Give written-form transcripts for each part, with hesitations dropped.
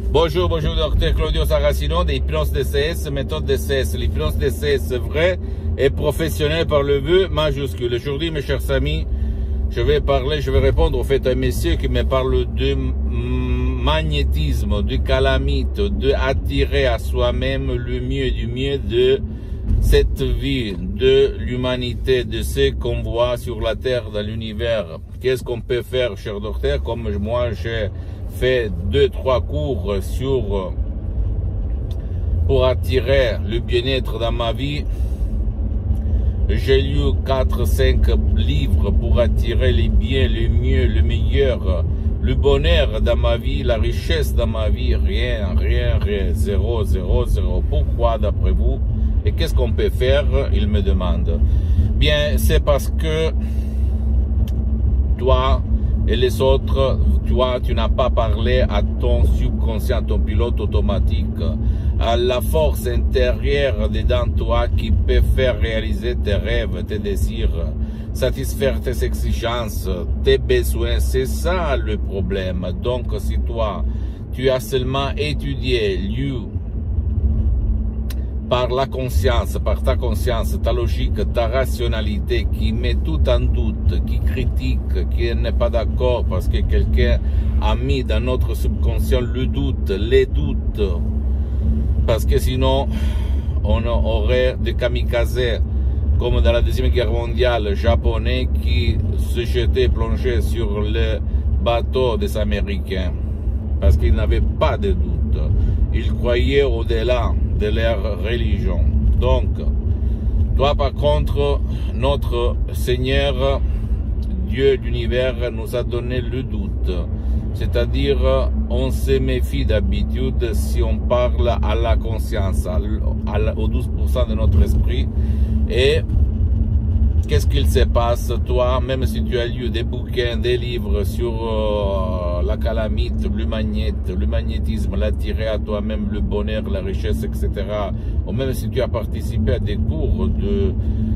Bonjour, docteur Claudio Saracino de Hypnose DCS, méthode DCS. L'hypnose DCS vrai et professionnel par le vœu majuscule. Aujourd'hui, mes chers amis, je vais répondre au fait à un monsieur qui me parle de magnétisme, du calamite, de attirer à soi-même le mieux du mieux de cette vie, de l'humanité, de ce qu'on voit sur la Terre, dans l'univers. Qu'est-ce qu'on peut faire, cher docteur? Comme moi, j'ai fait 2-3 cours pour attirer le bien-être dans ma vie. J'ai lu 4-5 livres pour attirer les biens, le mieux, le meilleur, le bonheur dans ma vie, la richesse dans ma vie. Rien, zéro. Pourquoi d'après vous? Et qu'est-ce qu'on peut faire? Il me demande. Bien, c'est parce que toi et les autres, tu n'as pas parlé à ton subconscient, à ton pilote automatique, à la force intérieure dedans toi qui peut faire réaliser tes rêves, tes désirs, satisfaire tes exigences, tes besoins. C'est ça le problème. Donc, si toi, tu as seulement étudié, lu, par la conscience, par ta conscience, ta logique, ta rationalité, qui met tout en doute, qui critique, qui n'est pas d'accord parce que quelqu'un a mis dans notre subconscient le doute, les doutes, parce que sinon on aurait des kamikazes comme dans la Deuxième Guerre mondiale, japonais qui se jetaient, plongeaient sur le bateau des Américains parce qu'ils n'avaient pas de doute, ils croyaient au-delà de leur religion. Donc, toi par contre, notre Seigneur, Dieu d'univers, nous a donné le doute. C'est-à-dire, on se méfie d'habitude si on parle à la conscience, au 12% de notre esprit. Et qu'est-ce qu'il se passe, toi, même si tu as lu des bouquins, des livres sur la calamite, le magnétisme, l'attirer à toi-même le bonheur, la richesse, etc. Ou même si tu as participé à des cours de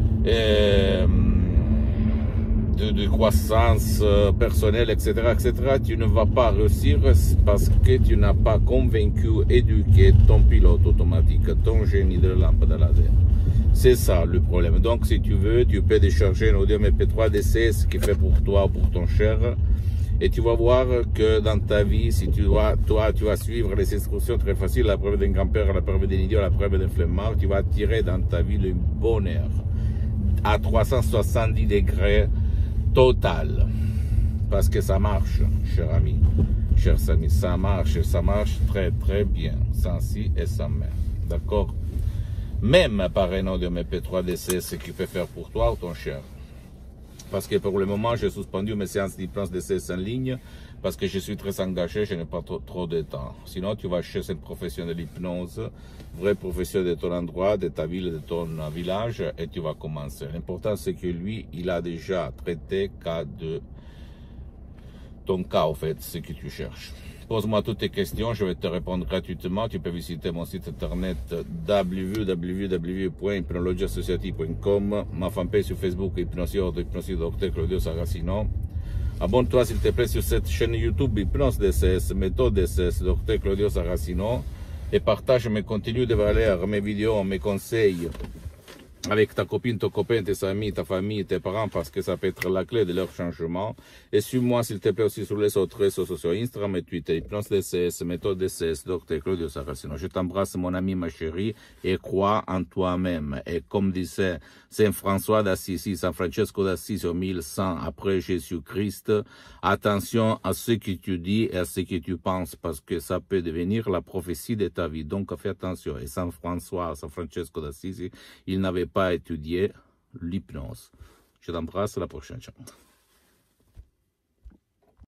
croissance personnelle, etc., tu ne vas pas réussir parce que tu n'as pas convaincu, éduqué ton pilote automatique, ton génie de la lampe de laser. C'est ça le problème. Donc, si tu veux, tu peux décharger un audio MP3 DCS qui fait pour toi, pour ton cher. Et tu vas voir que dans ta vie, si tu vas suivre les instructions très faciles, la preuve d'un grand-père, la preuve d'un idiot, la preuve d'un flemmard, tu vas attirer dans ta vie le bonheur à 370 degrés total. Parce que ça marche, cher ami, chers amis, ça marche très bien, sans si et sans mais. D'accord? Même par un audio MP3 DC, ce qu'il peut faire pour toi ou ton cher. Parce que pour le moment, j'ai suspendu mes séances d'hypnose DCS en ligne parce que je suis très engagé, je n'ai pas trop de temps. Sinon, tu vas chez un professionnel d'hypnose, vrai professionnel de ton endroit, de ta ville, de ton village, et tu vas commencer. L'important, c'est que lui, il a déjà traité ton cas, en fait, ce que tu cherches. Pose-moi toutes tes questions, je vais te répondre gratuitement. Tu peux visiter mon site internet www.hypnologieassociative.com, ma fanpage sur Facebook, Hypnosie Docteur Claudio Saracino. Abonne-toi s'il te plaît sur cette chaîne YouTube Hypnose DCS, méthode DCS, Docteur Claudio Saracino, et partage mes contenus de valeur, mes vidéos, mes conseils avec ta copine, ton copain, tes amis, ta famille, tes parents, parce que ça peut être la clé de leur changement. Et suis-moi, s'il te plaît, aussi sur les autres réseaux sociaux, Instagram et Twitter, Hypnose DCS, méthode DCS, Docteur Claudio Saracino. Je t'embrasse, mon ami, ma chérie, et crois en toi-même. Et comme disait Saint François d'Assisi, San Francesco d'Assisi au 1100 après Jésus-Christ, attention à ce que tu dis et à ce que tu penses, parce que ça peut devenir la prophétie de ta vie. Donc, fais attention. Et Saint François, San Francesco d'Assisi, il n'avait pas étudié l'hypnose. Je t'embrasse, à la prochaine. Ciao.